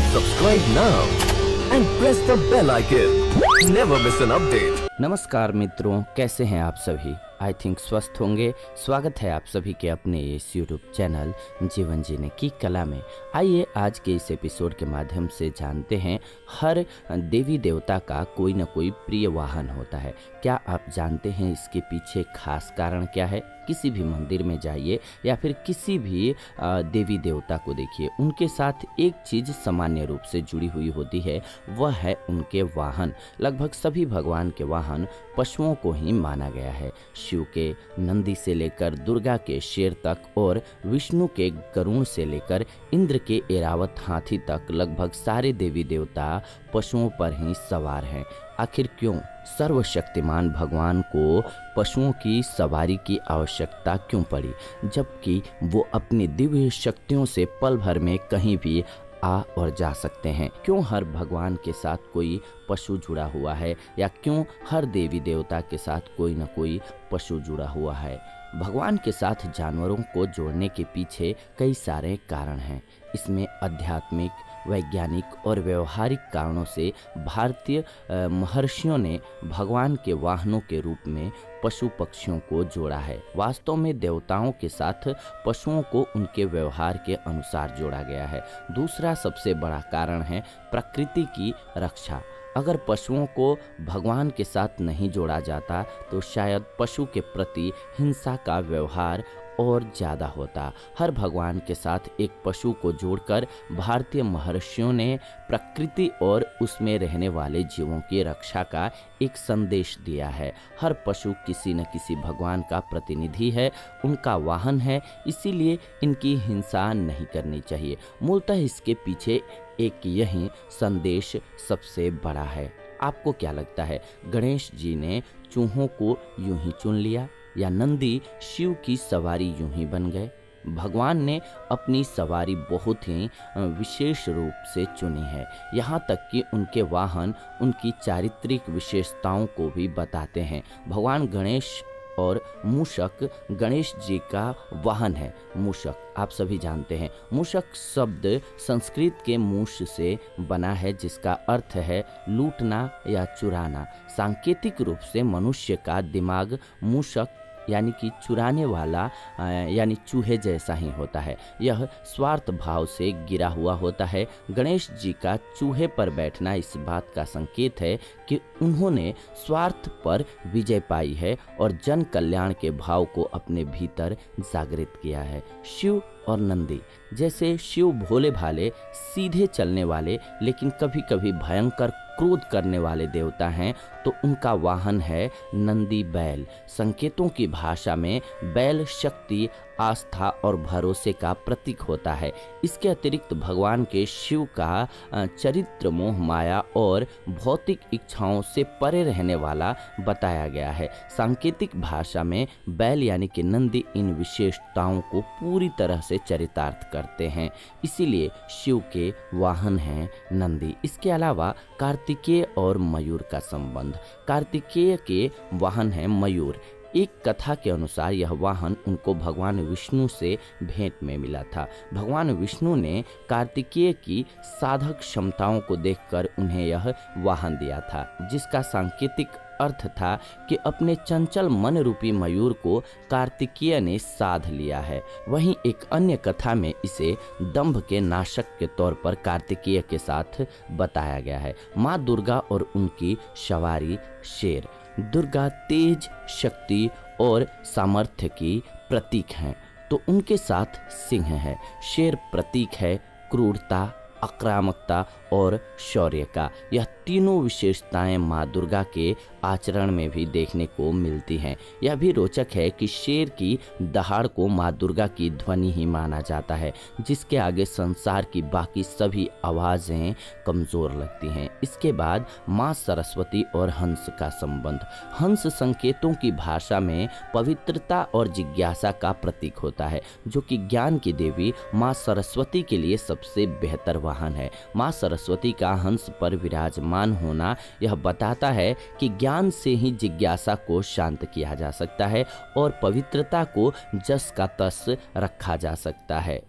Subscribe now and press the bell icon. Never miss an update. नमस्कार मित्रों, कैसे हैं आप सभी? आई थिंक स्वस्थ होंगे। स्वागत है आप सभी के अपने इस यूट्यूब चैनल जीवन जीने की कला में। आइए आज के इस एपिसोड के माध्यम से जानते हैं, हर देवी देवता का कोई न कोई प्रिय वाहन होता है। क्या आप जानते हैं इसके पीछे खास कारण क्या है? किसी भी मंदिर में जाइए या फिर किसी भी देवी देवता को देखिए, उनके साथ एक चीज़ सामान्य रूप से जुड़ी हुई होती है, वह है उनके वाहन। लगभग सभी भगवान के वाहन पशुओं को ही माना गया है। शिव के नंदी से लेकर दुर्गा के शेर तक और विष्णु के गरुड़ से लेकर इंद्र के ऐरावत हाथी तक लगभग सारे देवी देवता पशुओं पर ही सवार हैं। आखिर क्यों सर्वशक्तिमान भगवान को पशुओं की सवारी की आवश्यकता क्यों पड़ी, जबकि वो अपनी दिव्य शक्तियों से पल भर में कहीं भी आ और जा सकते हैं? क्यों हर भगवान के साथ कोई पशु जुड़ा हुआ है, या क्यों हर देवी देवता के साथ कोई न कोई पशु जुड़ा हुआ है? भगवान के साथ जानवरों को जोड़ने के पीछे कई सारे कारण हैं। इसमें आध्यात्मिक, वैज्ञानिक और व्यवहारिक कारणों से भारतीय महर्षियों ने भगवान के वाहनों के रूप में पशु पक्षियों को जोड़ा है। वास्तव में देवताओं के साथ पशुओं को उनके व्यवहार के अनुसार जोड़ा गया है। दूसरा सबसे बड़ा कारण है प्रकृति की रक्षा। अगर पशुओं को भगवान के साथ नहीं जोड़ा जाता तो शायद पशु के प्रति हिंसा का व्यवहार और ज़्यादा होता। हर भगवान के साथ एक पशु को जोड़कर भारतीय महर्षियों ने प्रकृति और उसमें रहने वाले जीवों की रक्षा का एक संदेश दिया है। हर पशु किसी न किसी भगवान का प्रतिनिधि है, उनका वाहन है, इसीलिए इनकी हिंसा नहीं करनी चाहिए। मूलतः इसके पीछे एक यही संदेश सबसे बड़ा है। आपको क्या लगता है, गणेश जी ने चूहों को यूं ही चुन लिया, या नंदी शिव की सवारी यूं ही बन गए? भगवान ने अपनी सवारी बहुत ही विशेष रूप से चुनी है। यहाँ तक कि उनके वाहन उनकी चारित्रिक विशेषताओं को भी बताते हैं। भगवान गणेश और मूषक गणेश जी का वाहन है। मूषक आप सभी जानते हैं, मूषक शब्द संस्कृत के मूष से बना है, जिसका अर्थ है लूटना या चुराना। सांकेतिक रूप से मनुष्य का दिमाग मूषक यानी कि चुराने वाला यानी चूहे जैसा ही होता है। यह स्वार्थ भाव से गिरा हुआ होता है। गणेश जी का चूहे पर बैठना इस बात का संकेत है कि उन्होंने स्वार्थ पर विजय पाई है और जन कल्याण के भाव को अपने भीतर जागृत किया है। शिव और नंदी जैसे शिव भोले भाले, सीधे चलने वाले, लेकिन कभी कभी भयंकर क्रोध करने वाले देवता हैं, तो उनका वाहन है नंदी बैल। संकेतों की भाषा में बैल शक्ति, आस्था और भरोसे का प्रतीक होता है। इसके अतिरिक्त भगवान के शिव का चरित्र मोह माया और भौतिक इच्छाओं से परे रहने वाला बताया गया है। सांकेतिक भाषा में बैल यानी कि नंदी इन विशेषताओं को पूरी तरह से चरितार्थ करते हैं, इसीलिए शिव के वाहन हैं नंदी। इसके अलावा कार्तिकेय और मयूर का संबंध। कार्तिकेय के वाहन है मयूर। एक कथा के अनुसार यह वाहन उनको भगवान विष्णु से भेंट में मिला था। भगवान विष्णु ने कार्तिकेय की साधक क्षमताओं को देखकर उन्हें यह वाहन दिया था, जिसका सांकेतिक अर्थ था कि अपने चंचल मन रूपी मयूर को कार्तिकेय ने साध लिया है। वहीं एक अन्य कथा में इसे दंभ के नाशक के तौर पर कार्तिकेय के साथ बताया गया है। माँ दुर्गा और उनकी सवारी शेर। दुर्गा तेज, शक्ति और सामर्थ्य की प्रतीक हैं, तो उनके साथ सिंह है। शेर प्रतीक है क्रूरता, आक्रामकता और शौर्य का। यह तीनों विशेषताएं माँ दुर्गा के आचरण में भी देखने को मिलती हैं। यह भी रोचक है कि शेर की दहाड़ को माँ दुर्गा की ध्वनि ही माना जाता है, जिसके आगे संसार की बाकी सभी आवाज़ें कमज़ोर लगती हैं। इसके बाद माँ सरस्वती और हंस का संबंध। हंस संकेतों की भाषा में पवित्रता और जिज्ञासा का प्रतीक होता है, जो कि ज्ञान की देवी माँ सरस्वती के लिए सबसे बेहतर वाहन है। माँ सरस्वती का हंस पर विराजमान होना यह बताता है कि ज्ञान से ही जिज्ञासा को शांत किया जा सकता है और पवित्रता को जस का तस रखा जा सकता है।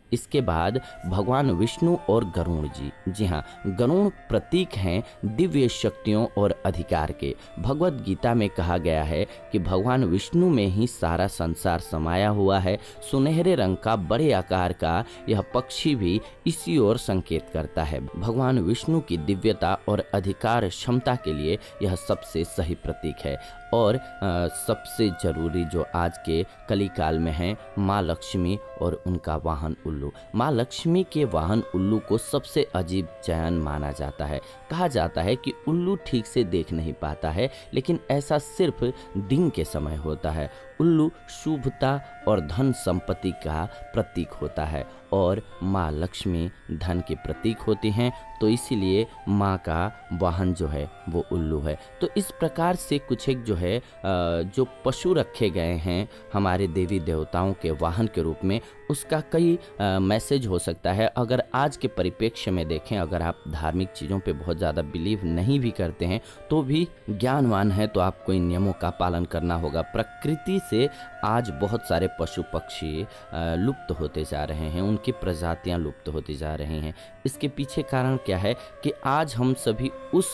इसके बाद भगवान विष्णु और गरुड़ जी, जी हाँ, गरुड़ प्रतीक हैं दिव्य शक्तियों और अधिकार के। भगवत गीता में कहा गया है कि भगवान विष्णु में ही सारा संसार समाया हुआ है। सुनहरे रंग का बड़े आकार का यह पक्षी भी इसी ओर संकेत करता है। भगवान विष्णु की दिव्यता और अधिकार क्षमता के लिए यह सबसे सही प्रतीक है। और सबसे जरूरी जो आज के कलिकाल में है, माँ लक्ष्मी और उनका वाहन उल्लू। माँ लक्ष्मी के वाहन उल्लू को सबसे अजीब चयन माना जाता है। कहा जाता है कि उल्लू ठीक से देख नहीं पाता है, लेकिन ऐसा सिर्फ दिन के समय होता है। उल्लू शुभता और धन संपत्ति का प्रतीक होता है और माँ लक्ष्मी धन के प्रतीक होती हैं, तो इसीलिए माँ का वाहन जो है वो उल्लू है। तो इस प्रकार से कुछ एक जो है जो पशु रखे गए हैं हमारे देवी देवताओं के वाहन के रूप में, उसका कई मैसेज हो सकता है। अगर आज के परिप्रेक्ष्य में देखें, अगर आप धार्मिक चीज़ों पे बहुत ज़्यादा बिलीव नहीं भी करते हैं तो भी ज्ञानवान है तो आपको इन नियमों का पालन करना होगा। प्रकृति से आज बहुत सारे पशु पक्षी लुप्त होते जा रहे हैं, उनकी प्रजातियां लुप्त होती जा रही हैं। इसके पीछे कारण क्या है कि आज हम सभी उस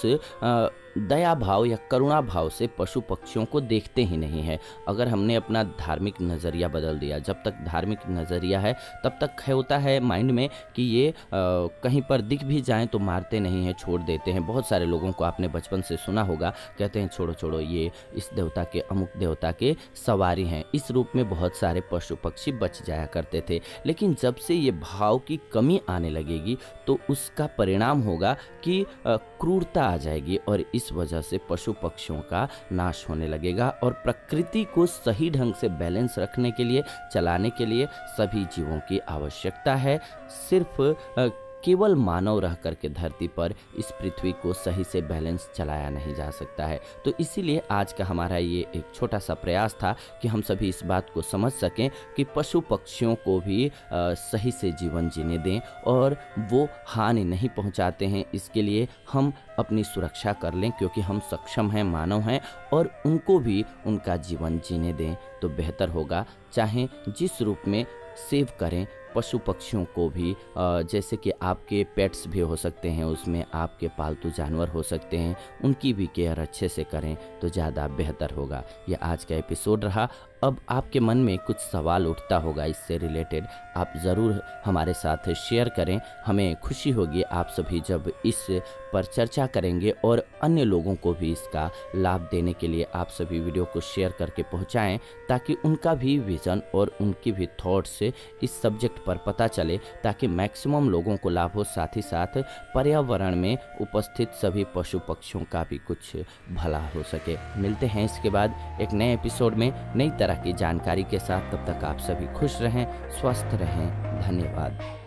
दया भाव या करुणा भाव से पशु पक्षियों को देखते ही नहीं है। अगर हमने अपना धार्मिक नज़रिया बदल दिया, जब तक धार्मिक नज़रिया है तब तक होता है माइंड में कि ये कहीं पर दिख भी जाएं तो मारते नहीं हैं, छोड़ देते हैं। बहुत सारे लोगों को आपने बचपन से सुना होगा, कहते हैं छोड़ो छोड़ो, ये इस देवता के अमुक देवता के सवारी हैं। इस रूप में बहुत सारे पशु पक्षी बच जाया करते थे। लेकिन जब से ये भाव की कमी आने लगेगी तो उसका परिणाम होगा कि क्रूरता आ जाएगी और इस वजह से पशु पक्षियों का नाश होने लगेगा। और प्रकृति को सही ढंग से बैलेंस रखने के लिए, चलाने के लिए सभी जीवों की आवश्यकता है। सिर्फ केवल मानव रह करके धरती पर इस पृथ्वी को सही से बैलेंस चलाया नहीं जा सकता है। तो इसीलिए आज का हमारा ये एक छोटा सा प्रयास था कि हम सभी इस बात को समझ सकें कि पशु पक्षियों को भी सही से जीवन जीने दें और वो हानि नहीं पहुंचाते हैं। इसके लिए हम अपनी सुरक्षा कर लें, क्योंकि हम सक्षम हैं, मानव हैं, और उनको भी उनका जीवन जीने दें तो बेहतर होगा। चाहे जिस रूप में सेव करें पशु पक्षियों को भी, जैसे कि आपके पेट्स भी हो सकते हैं, उसमें आपके पालतू जानवर हो सकते हैं, उनकी भी केयर अच्छे से करें तो ज़्यादा बेहतर होगा। यह आज का एपिसोड रहा। अब आपके मन में कुछ सवाल उठता होगा इससे रिलेटेड, आप ज़रूर हमारे साथ शेयर करें। हमें खुशी होगी आप सभी जब इस पर चर्चा करेंगे और अन्य लोगों को भी इसका लाभ देने के लिए आप सभी वीडियो को शेयर करके पहुंचाएं, ताकि उनका भी विज़न और उनकी भी थॉट्स इस सब्जेक्ट पर पता चले, ताकि मैक्सिमम लोगों को लाभ हो। साथ ही साथ पर्यावरण में उपस्थित सभी पशु पक्षियों का भी कुछ भला हो सके। मिलते हैं इसके बाद एक नए एपिसोड में नई तरह की जानकारी के साथ। तब तक आप सभी खुश रहें, स्वस्थ रहें। धन्यवाद।